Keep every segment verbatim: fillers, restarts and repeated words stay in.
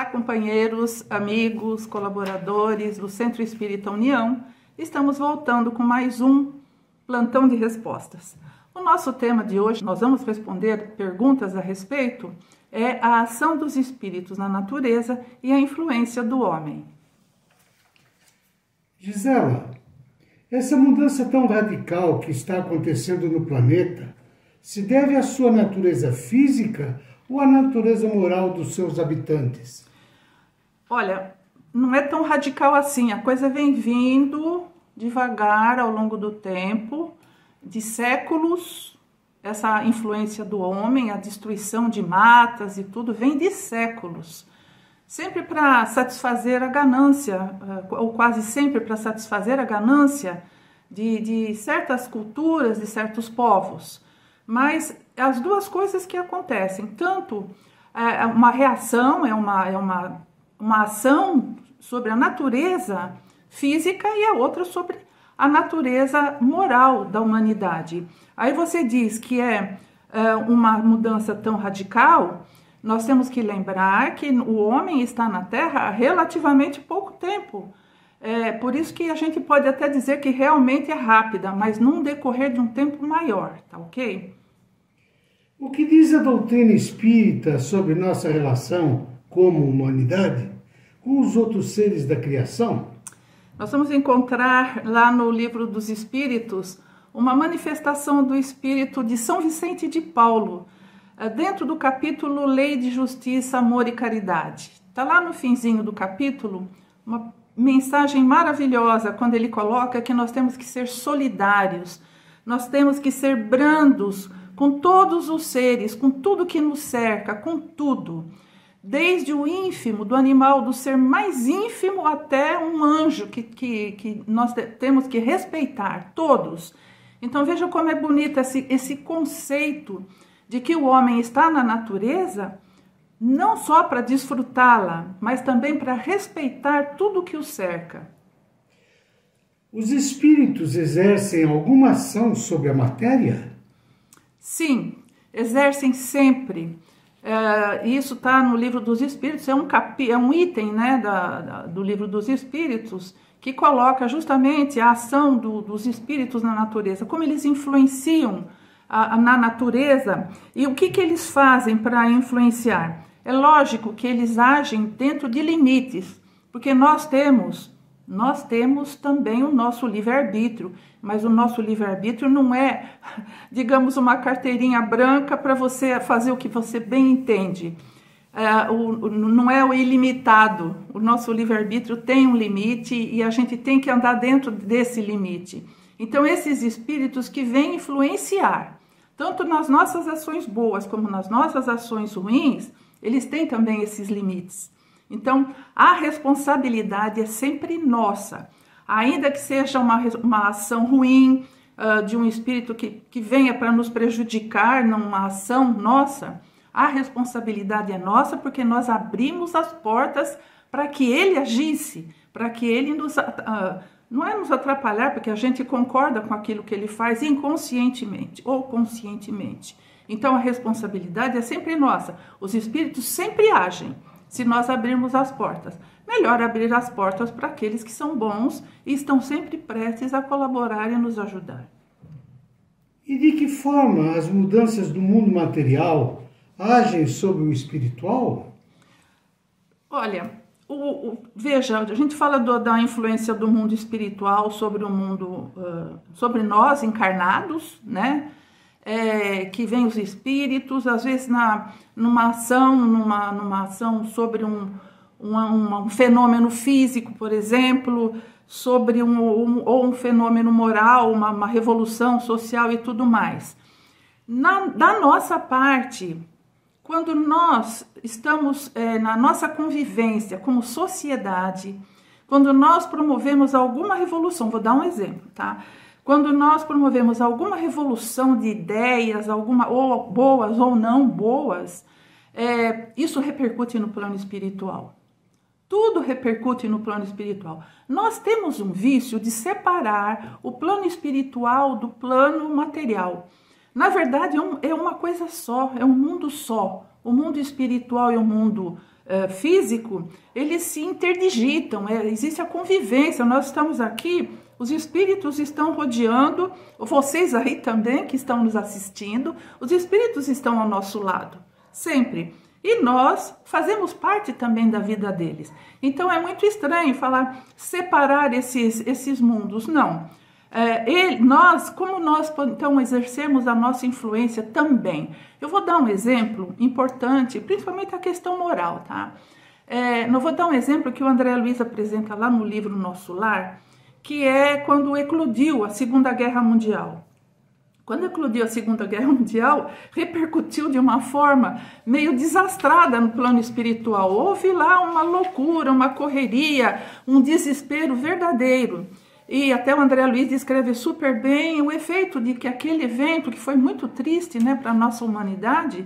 Olá, companheiros, amigos, colaboradores do Centro Espírita União. Estamos voltando com mais um plantão de respostas. O nosso tema de hoje, nós vamos responder perguntas a respeito, é a ação dos espíritos na natureza e a influência do homem. Gisela, essa mudança tão radical que está acontecendo no planeta se deve à sua natureza física ou à natureza moral dos seus habitantes? Olha, não é tão radical assim. A coisa vem vindo devagar ao longo do tempo, de séculos. Essa influência do homem, a destruição de matas e tudo, vem de séculos. Sempre para satisfazer a ganância, ou quase sempre para satisfazer a ganância de, de certas culturas, de certos povos. Mas as duas coisas que acontecem, tanto é, uma reação, é, uma, é uma, uma ação sobre a natureza física e a outra sobre a natureza moral da humanidade. Aí você diz que é, é uma mudança tão radical, nós temos que lembrar que o homem está na Terra há relativamente pouco tempo. É por isso que a gente pode até dizer que realmente é rápida, mas num decorrer de um tempo maior, tá ok? O que diz a doutrina espírita sobre nossa relação como humanidade com os outros seres da criação? Nós vamos encontrar lá no Livro dos Espíritos uma manifestação do Espírito de São Vicente de Paulo, dentro do capítulo Lei de Justiça, Amor e Caridade. Está lá no finzinho do capítulo uma mensagem maravilhosa, quando ele coloca que nós temos que ser solidários, nós temos que ser brandos com todos os seres, com tudo que nos cerca, com tudo. Desde o ínfimo, do animal, do ser mais ínfimo até um anjo que, que, que nós temos que respeitar, todos. Então veja como é bonito esse, esse conceito de que o homem está na natureza não só para desfrutá-la, mas também para respeitar tudo que o cerca. Os espíritos exercem alguma ação sobre a matéria? Sim, exercem sempre. É, isso está no Livro dos Espíritos, é um, capi, é um item né, da, da, do Livro dos Espíritos que coloca justamente a ação do, dos espíritos na natureza, como eles influenciam a, a, na natureza e o que, que eles fazem para influenciar. É lógico que eles agem dentro de limites, porque nós temos, nós temos também o nosso livre-arbítrio, mas o nosso livre-arbítrio não é, digamos, uma carteirinha branca para você fazer o que você bem entende. É, o, o, não é o ilimitado. O nosso livre-arbítrio tem um limite e a gente tem que andar dentro desse limite. Então, esses espíritos que vêm influenciar, tanto nas nossas ações boas como nas nossas ações ruins, eles têm também esses limites. Então, a responsabilidade é sempre nossa. Ainda que seja uma, uma ação ruim, uh, de um espírito que, que venha para nos prejudicar numa ação nossa, a responsabilidade é nossa porque nós abrimos as portas para que ele agisse, para que ele nos... Uh, não é nos atrapalhar, porque a gente concorda com aquilo que ele faz inconscientemente ou conscientemente. Então, a responsabilidade é sempre nossa. Os espíritos sempre agem se nós abrirmos as portas. Melhor abrir as portas para aqueles que são bons e estão sempre prestes a colaborar e nos ajudar. E de que forma as mudanças do mundo material agem sobre o espiritual? Olha, o, o, veja, a gente fala do, da influência do mundo espiritual sobre o mundo, uh, sobre nós encarnados, né? É, que vem os espíritos, às vezes na, numa ação, numa, numa ação sobre um Um, um fenômeno físico, por exemplo, sobre um, um, ou um fenômeno moral, uma, uma revolução social e tudo mais. Na, da nossa parte, quando nós estamos é, na nossa convivência como sociedade, quando nós promovemos alguma revolução, vou dar um exemplo, tá? Quando nós promovemos alguma revolução de ideias, alguma, ou boas ou não boas, é, isso repercute no plano espiritual. Tudo repercute no plano espiritual. Nós temos um vício de separar o plano espiritual do plano material. Na verdade, é, um, é uma coisa só, é um mundo só. O mundo espiritual e o mundo uh, físico, eles se interdigitam, é, existe a convivência. Nós estamos aqui, os espíritos estão rodeando, vocês aí também que estão nos assistindo, os espíritos estão ao nosso lado, sempre. E nós fazemos parte também da vida deles. Então é muito estranho falar, separar esses, esses mundos, não. É, ele, nós, como nós então exercemos a nossa influência também. Eu vou dar um exemplo importante, principalmente a questão moral, tá? É, eu vou dar um exemplo que o André Luiz apresenta lá no livro Nosso Lar, que é quando eclodiu a Segunda Guerra Mundial. Quando eclodiu a Segunda Guerra Mundial, repercutiu de uma forma meio desastrada no plano espiritual. Houve lá uma loucura, uma correria, um desespero verdadeiro. E até o André Luiz descreve super bem o efeito de que aquele evento, que foi muito triste, né, para a nossa humanidade,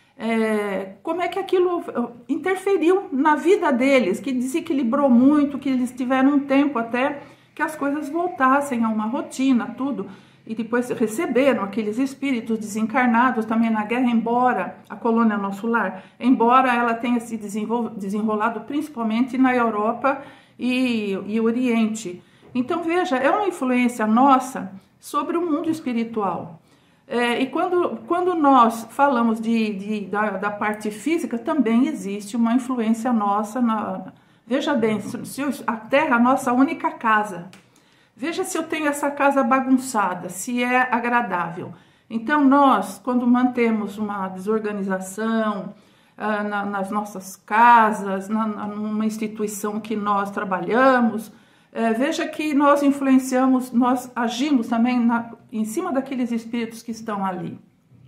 é, como é que aquilo interferiu na vida deles, que desequilibrou muito, que eles tiveram um tempo até que as coisas voltassem a uma rotina, tudo. E depois receberam aqueles espíritos desencarnados também na guerra, embora a colônia Nosso Lar, embora ela tenha se desenrolado principalmente na Europa e, e Oriente. Então, veja, é uma influência nossa sobre o mundo espiritual. É, e quando, quando nós falamos de, de, da, da parte física, também existe uma influência nossa. Na, veja bem, se a Terra é a nossa única casa. Veja se eu tenho essa casa bagunçada, se é agradável. Então, nós, quando mantemos uma desorganização ah, na, nas nossas casas, na, numa instituição que nós trabalhamos, é, veja que nós influenciamos, nós agimos também na, em cima daqueles espíritos que estão ali.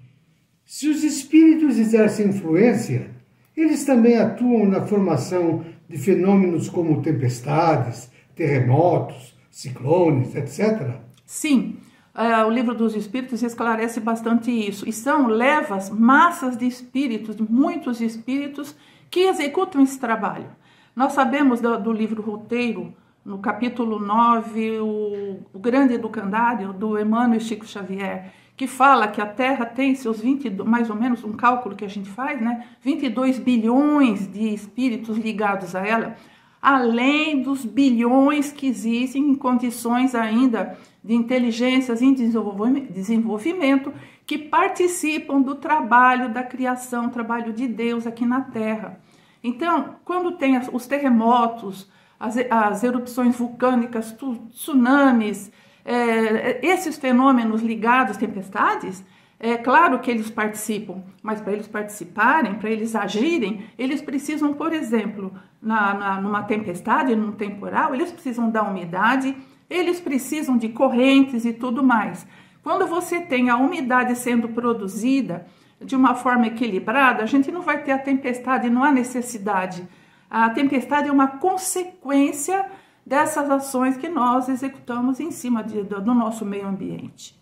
Se os espíritos exercem influência, eles também atuam na formação de fenômenos como tempestades, terremotos, ciclones, etcétera? Sim, uh, o livro dos Espíritos esclarece bastante isso. E são levas, massas de espíritos, muitos espíritos que executam esse trabalho. Nós sabemos do, do livro Roteiro, no capítulo nove, o, o Grande Educandário, do Emmanuel e Chico Xavier, que fala que a Terra tem seus vinte, mais ou menos um cálculo que a gente faz, né? vinte e dois bilhões de espíritos ligados a ela, além dos bilhões que existem em condições ainda de inteligências em desenvolvimento, que participam do trabalho da criação, trabalho de Deus aqui na Terra. Então, quando tem os terremotos, as, as erupções vulcânicas, tsunamis, é, esses fenômenos ligados às tempestades, é claro que eles participam, mas para eles participarem, para eles agirem, eles precisam, por exemplo, na, na, numa tempestade, num temporal, eles precisam da umidade, eles precisam de correntes e tudo mais. Quando você tem a umidade sendo produzida de uma forma equilibrada, a gente não vai ter a tempestade, não há necessidade. A tempestade é uma consequência dessas ações que nós executamos em cima de, do, do nosso meio ambiente.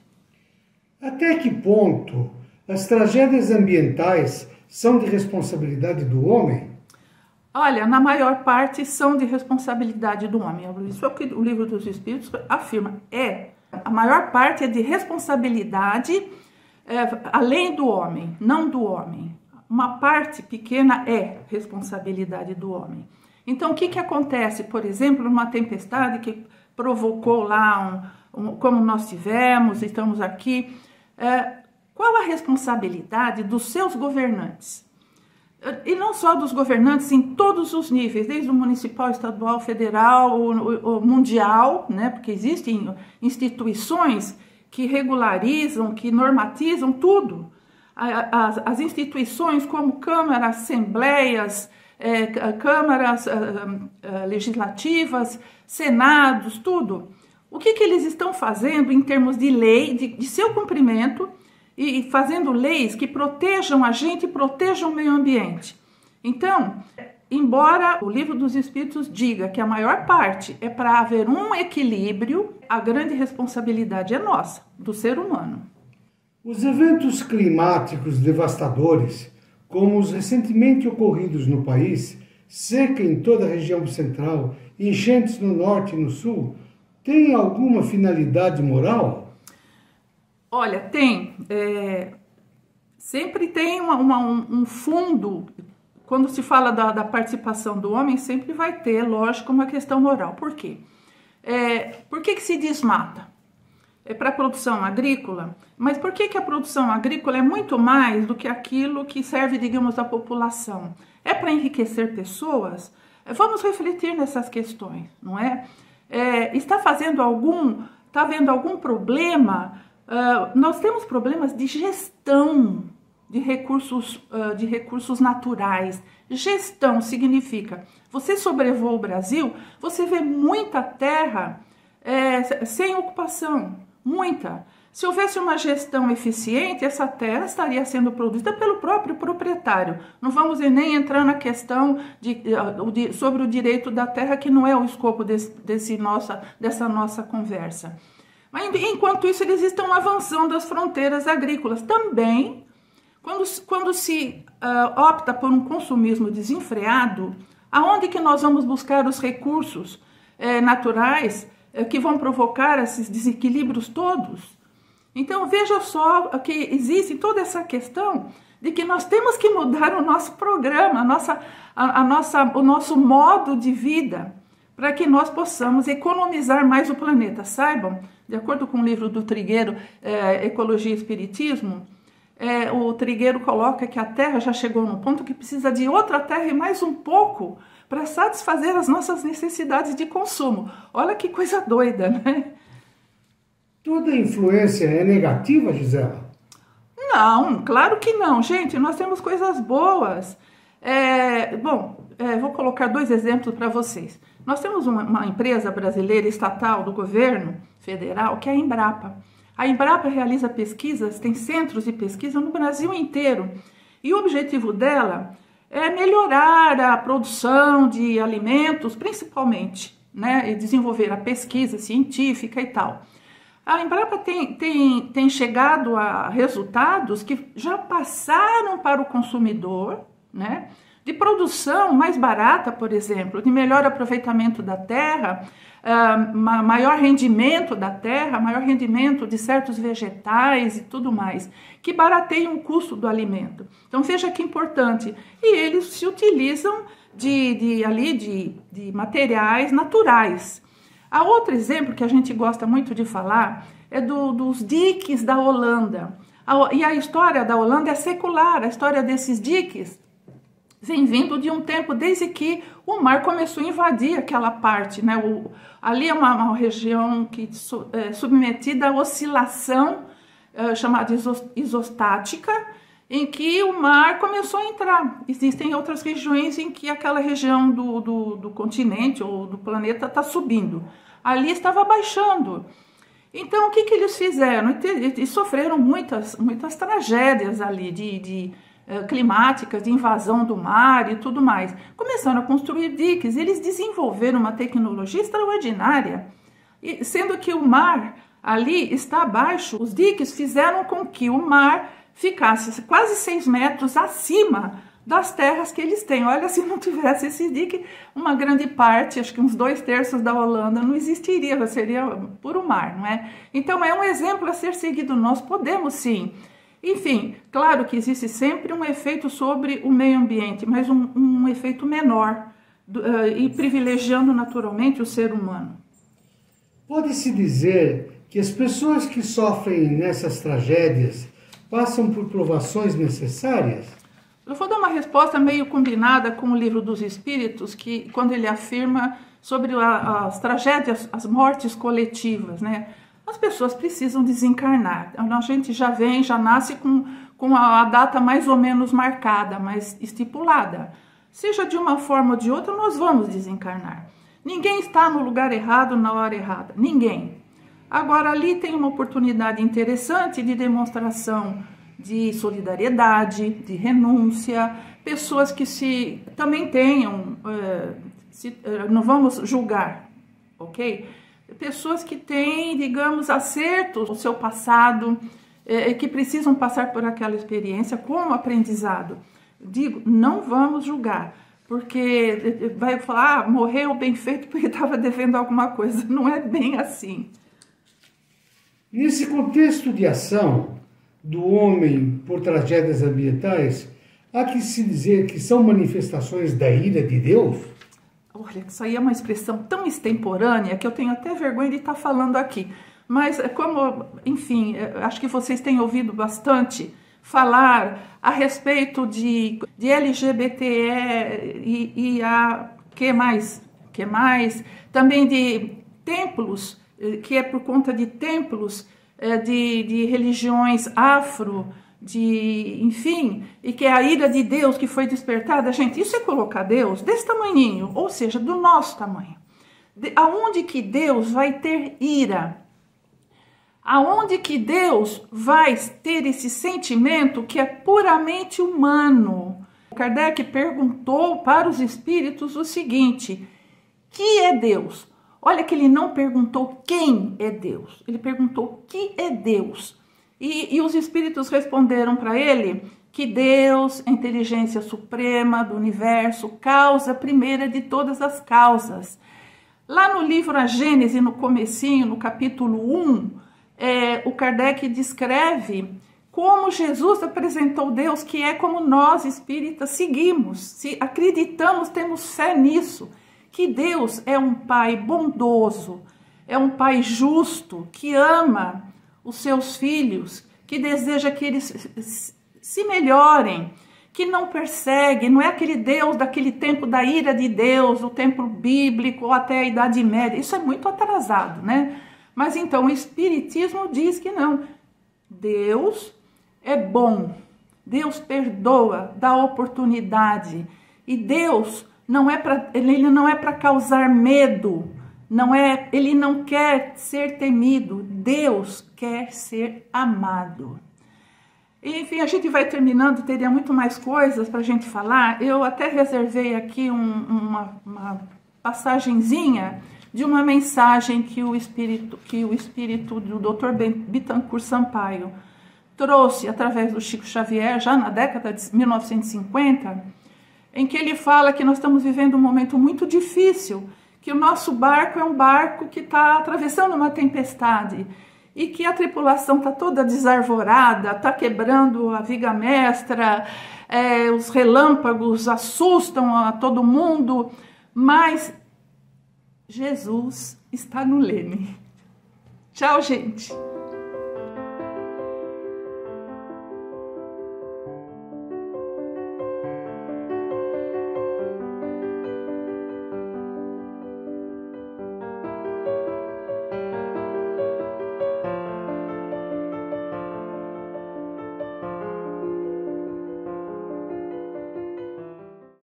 Até que ponto as tragédias ambientais são de responsabilidade do homem? Olha, na maior parte são de responsabilidade do homem. Isso é o que o Livro dos Espíritos afirma. É, a maior parte é de responsabilidade é, além do homem, não do homem. Uma parte pequena é responsabilidade do homem. Então, o que, que acontece, por exemplo, numa tempestade que provocou lá, um, um, como nós tivemos, estamos aqui, é, qual a responsabilidade dos seus governantes? E não só dos governantes em todos os níveis, desde o municipal, estadual, federal, o, o, o mundial, né? Porque existem instituições que regularizam, que normatizam tudo. As, as instituições como câmaras, assembleias, é, câmaras uh, uh, legislativas, senados, tudo. O que, que eles estão fazendo em termos de lei, de, de seu cumprimento, e, e fazendo leis que protejam a gente e protejam o meio ambiente? Então, embora o Livro dos Espíritos diga que a maior parte é para haver um equilíbrio, a grande responsabilidade é nossa, do ser humano. Os eventos climáticos devastadores, como os recentemente ocorridos no país, seca em toda a região central, enchentes no norte e no sul, têm alguma finalidade moral? Olha, tem. É, sempre tem uma, uma, um fundo quando se fala da, da participação do homem, sempre vai ter, lógico, uma questão moral. Por quê? É, por que que se desmata? É para a produção agrícola, mas por que que a produção agrícola é muito mais do que aquilo que serve, digamos, à população? É para enriquecer pessoas? Vamos refletir nessas questões, não é? É está fazendo algum, está havendo algum problema? Uh, nós temos problemas de gestão de recursos, uh, de recursos naturais. Gestão significa, você sobrevoa o Brasil, você vê muita terra é, sem ocupação. Muita. Se houvesse uma gestão eficiente, essa terra estaria sendo produzida pelo próprio proprietário. Não vamos nem entrar na questão de, de, sobre o direito da terra, que não é o escopo desse, desse nossa, dessa nossa conversa. Mas, enquanto isso, eles estão avançando as fronteiras agrícolas. Também, quando, quando se uh, opta por um consumismo desenfreado, aonde que nós vamos buscar os recursos eh, naturais que vão provocar esses desequilíbrios todos? Então veja só que existe toda essa questão de que nós temos que mudar o nosso programa, a nossa, a, a nossa, o nosso modo de vida, para que nós possamos economizar mais o planeta. Saibam, de acordo com o livro do Trigueiro, é, Ecologia e Espiritismo, é, o Trigueiro coloca que a Terra já chegou no ponto que precisa de outra Terra e mais um pouco para satisfazer as nossas necessidades de consumo. Olha que coisa doida, né? Toda influência é negativa, Gisela? Não, claro que não, gente. Nós temos coisas boas. É, bom, é, vou colocar dois exemplos para vocês. Nós temos uma, uma empresa brasileira estatal do governo federal, que é a Embrapa. A Embrapa realiza pesquisas, tem centros de pesquisa no Brasil inteiro. E o objetivo dela é melhorar a produção de alimentos, principalmente, né, e desenvolver a pesquisa científica e tal. A Embrapa tem, tem, tem chegado a resultados que já passaram para o consumidor, né, de produção mais barata, por exemplo, de melhor aproveitamento da terra, uh, maior rendimento da terra, maior rendimento de certos vegetais e tudo mais, que barateiam o custo do alimento. Então veja que importante. E eles se utilizam de, de, ali, de, de materiais naturais. A outro exemplo que a gente gosta muito de falar é do, dos diques da Holanda. A, e a história da Holanda é secular, a história desses diques vem vindo de um tempo desde que o mar começou a invadir aquela parte, né? O, ali é uma, uma região que é submetida à oscilação é, chamada isostática, em que o mar começou a entrar. Existem outras regiões em que aquela região do, do, do continente ou do planeta está subindo. Ali estava baixando. Então, o que, que eles fizeram? E sofreram muitas, muitas tragédias ali de... de climáticas, de invasão do mar e tudo mais. Começaram a construir diques, eles desenvolveram uma tecnologia extraordinária, e sendo que o mar ali está abaixo, os diques fizeram com que o mar ficasse quase seis metros acima das terras que eles têm. Olha, se não tivesse esse dique, uma grande parte, acho que uns dois terços da Holanda não existiria, seria puro mar, não é? Então é um exemplo a ser seguido, nós podemos sim. Enfim, claro que existe sempre um efeito sobre o meio ambiente, mas um, um efeito menor do, uh, e privilegiando naturalmente o ser humano. Pode-se dizer que as pessoas que sofrem nessas tragédias passam por provações necessárias? Eu vou dar uma resposta meio combinada com o Livro dos Espíritos, que quando ele afirma sobre a, as tragédias, as mortes coletivas, né? As pessoas precisam desencarnar. A gente já vem, já nasce com, com a data mais ou menos marcada, mas estipulada. Seja de uma forma ou de outra, nós vamos desencarnar. Ninguém está no lugar errado na hora errada. Ninguém. Agora, ali tem uma oportunidade interessante de demonstração de solidariedade, de renúncia, pessoas que se também tenham, uh, se, uh, não vamos julgar, ok? Pessoas que têm, digamos, acertos no seu passado, eh, que precisam passar por aquela experiência como aprendizado. Digo, não vamos julgar, porque vai falar, ah, morreu bem feito porque estava devendo alguma coisa. Não é bem assim. Nesse contexto de ação do homem por tragédias ambientais, Há que se dizer que são manifestações da ira de Deus? Olha, isso aí é uma expressão tão extemporânea que eu tenho até vergonha de estar falando aqui. Mas como, enfim, acho que vocês têm ouvido bastante falar a respeito de, de L G B T e, e a que mais, que mais, também de templos, que é por conta de templos de, de religiões afro, de, enfim, e que é a ira de Deus que foi despertada. Gente, isso é colocar Deus desse tamanhinho, ou seja, do nosso tamanho. De, aonde que Deus vai ter ira? Aonde que Deus vai ter esse sentimento que é puramente humano? Kardec perguntou para os espíritos o seguinte: que é Deus? Olha que ele não perguntou quem é Deus, ele perguntou que é Deus. E, e os espíritos responderam para ele que Deus, a inteligência suprema do universo, causa primeira de todas as causas. Lá no livro A Gênese, no comecinho, no capítulo um, é, o Kardec descreve como Jesus apresentou Deus, que é como nós espíritas seguimos, se acreditamos, temos fé nisso, que Deus é um Pai bondoso, é um Pai justo, que ama os seus filhos, que deseja que eles se melhorem, que não persegue, não é aquele Deus daquele tempo da ira de Deus, o tempo bíblico ou até a Idade Média. Isso é muito atrasado, né? Mas então o Espiritismo diz que não. Deus é bom, Deus perdoa, dá oportunidade, e Deus não é para, ele não é para causar medo. Não é, ele não quer ser temido, Deus quer ser amado. Enfim, a gente vai terminando, teria muito mais coisas para a gente falar. Eu até reservei aqui um, uma, uma passagenzinha de uma mensagem que o espírito, que o espírito do doutor Bittencourt Sampaio trouxe através do Chico Xavier, já na década de mil novecentos e cinquenta, em que ele fala que nós estamos vivendo um momento muito difícil, que o nosso barco é um barco que está atravessando uma tempestade e que a tripulação está toda desarvorada, está quebrando a viga mestra, é, os relâmpagos assustam a todo mundo, mas Jesus está no leme. Tchau, gente!